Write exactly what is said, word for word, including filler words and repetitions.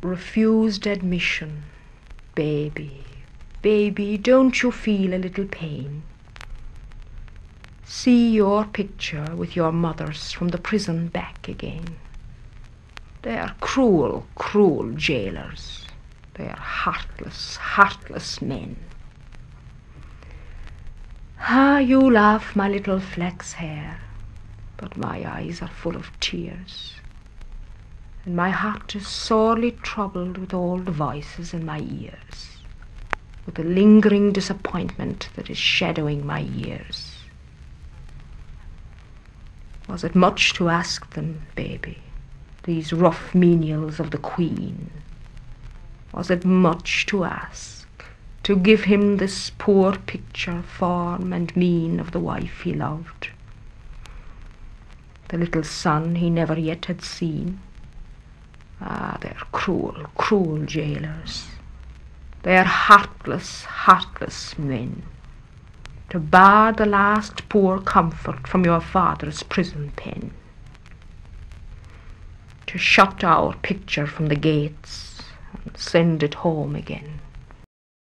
refused admission. Baby, baby, don't you feel a little pain? See your picture with your mother's from the prison back again. They are cruel, cruel jailers. They are heartless, heartless men. Ah, you laugh, my little flax hair, but my eyes are full of tears, and my heart is sorely troubled with old voices in my ears, with the lingering disappointment that is shadowing my years. Was it much to ask them, baby, these rough menials of the Queen? Was it much to ask, to give him this poor picture, form and mien of the wife he loved, the little son he never yet had seen? Ah, they're cruel, cruel jailers. They are heartless, heartless men, to bar the last poor comfort from your father's prison pen, to shut our picture from the gates and send it home again.